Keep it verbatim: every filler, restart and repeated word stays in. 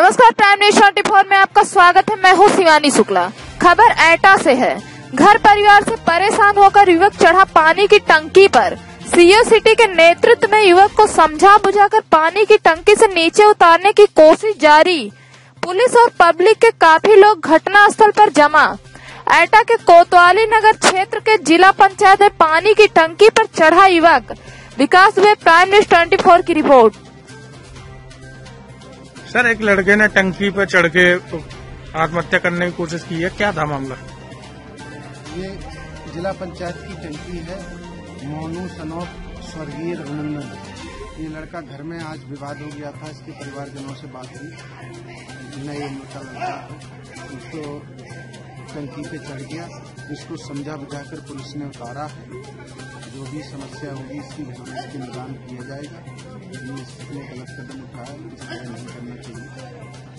नमस्कार, prime news चौबीस में आपका स्वागत है। मैं हूँ शिवानी शुक्ला। खबर एटा से है। घर परिवार से परेशान होकर युवक चढ़ा पानी की टंकी पर। सीओ सिटी के नेतृत्व में युवक को समझा बुझाकर पानी की टंकी से नीचे उतारने की कोशिश जारी। पुलिस और पब्लिक के काफी लोग घटना स्थल पर जमा। एटा के कोतवाली नगर क्षेत्र के जिला पंचायत में पानी की टंकी पर चढ़ा युवक। विकास हुए, प्राइम न्यूज चौबीस की रिपोर्ट। सर, एक लड़के ने टंकी पर चढ़ के आत्महत्या करने की कोशिश की है, क्या था मामला? ये जिला पंचायत की टंकी है। मोनू सनोप स्वर्गीय रघुनंदन, ये लड़का घर में आज विवाद हो गया था। इसके परिवारजनों से बात हुई, नए उम्र का लड़का है, उसको टंकी पे चढ़ गया। इसको समझा बुझाकर पुलिस ने उतारा है। जो भी समस्या होगी इसकी इसके निदान किया जाएगा। इसने गलत कदम उठाया, इस तरह नहीं करना चाहिए।